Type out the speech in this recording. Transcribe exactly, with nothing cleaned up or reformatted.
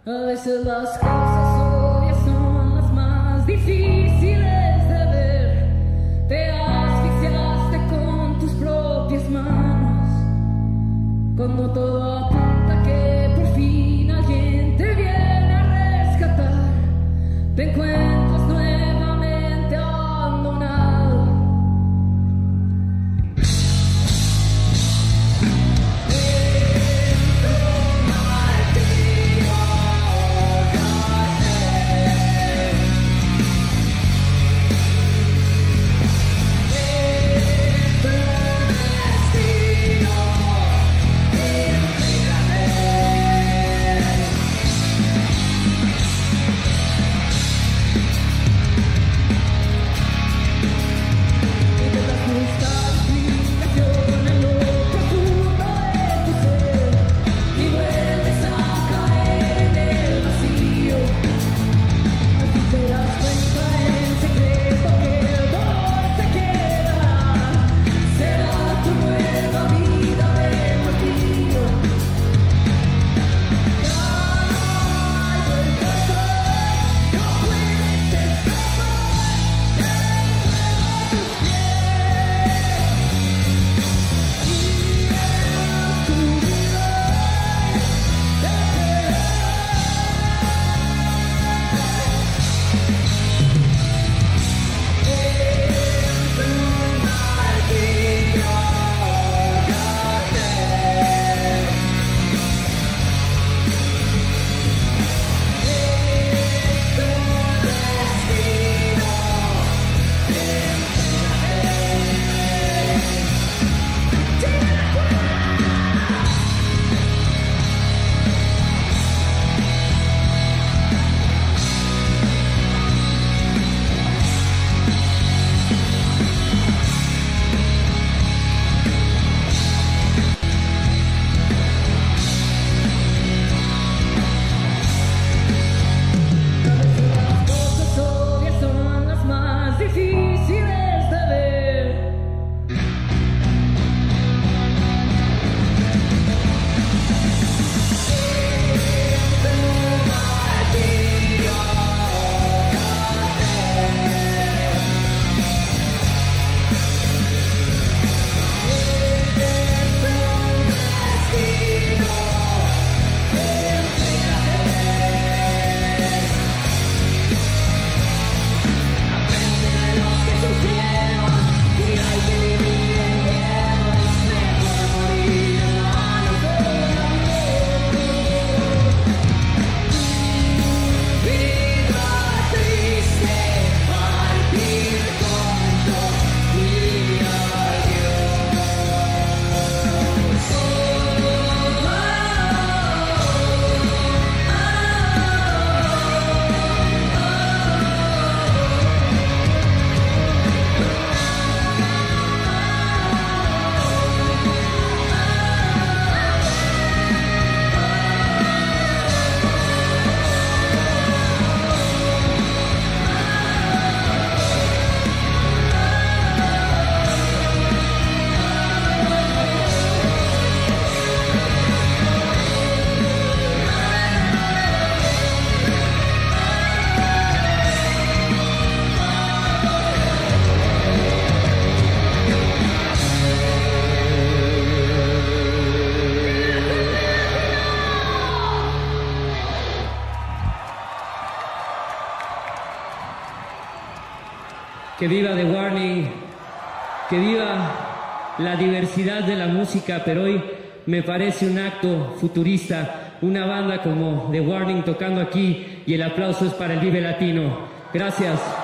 A veces las cosas obvias son las más difíciles de ver. Te asfixiaste con tus propias manos, cuando todo apunta que por fin alguien te viene a rescatar. Te encuentras nuevamente abandonado. Que viva The Warning, que viva la diversidad de la música, pero hoy me parece un acto futurista, una banda como The Warning tocando aquí, y el aplauso es para el Vive Latino. Gracias.